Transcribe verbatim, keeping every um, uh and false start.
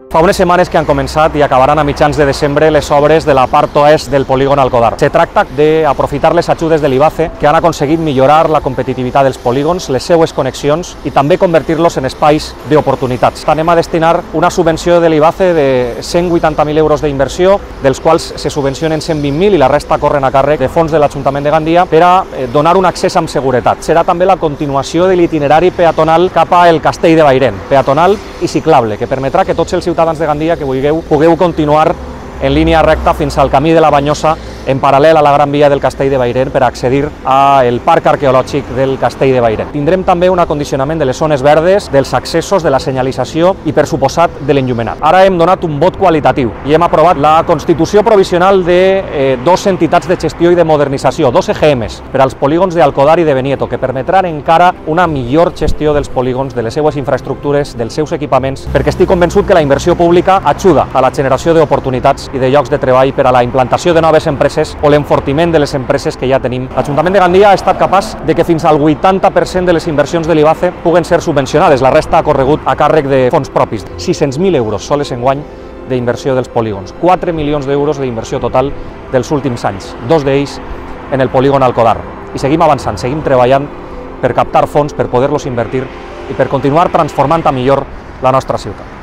Fa unes setmanes que han començat i acabaran a mitjans de desembre les obres de la part oest del polígon Alcodar. Se tracta d'aprofitar les ajudes de l'I B A C E que han aconseguit millorar la competitivitat dels polígons, les seues connexions i també convertir-los en espais d'oportunitats. Anem a destinar una subvenció de l'I B A C E de cent vuitanta mil euros d'inversió, dels quals se subvencionen cent vint mil i la resta corren a càrrec de fons de l'Ajuntament de Gandia per a donar un accés amb seguretat. Serà també la continuació de l'itinerari peatonal cap al Castell de Bairén, peatonal i ciclable, que permetrà que tots els ciutadans de Gandia que vulgueu, pugueu continuar en línia recta fins al camí de la Banyosa en paral·lel a la Gran Via del Castell de Bairén per accedir al Parc Arqueològic del Castell de Bairén. Tindrem també un acondicionament de les zones verdes, dels accessos, de la senyalització i, per suposat, de l'enllumenat. Ara hem donat un vot qualitatiu i hem aprovat la constitució provisional de eh, dos entitats de gestió i de modernització, dos E G Ms, per als polígons d'Alcodar i de Benieto, que permetran encara una millor gestió dels polígons, de les seues infraestructures, dels seus equipaments, perquè estic convençut que la inversió pública ajuda a la generació d'oportunitats i de llocs de treball per a la implantació de noves empreses o l'enfortiment de les empreses que ja tenim. L'Ajuntament de Gandia ha estat capaç de que fins al vuitanta per cent de les inversions de l'I B A C E puguen ser subvencionades, la resta ha corregut a càrrec de fons propis. sis-cents mil euros soles enguany d'inversió dels polígons, quatre milions d'euros d'inversió total dels últims anys, dos d'ells en el polígon Alcodar. I seguim avançant, seguim treballant per captar fons, per poder-los invertir i per continuar transformant a millor la nostra ciutat.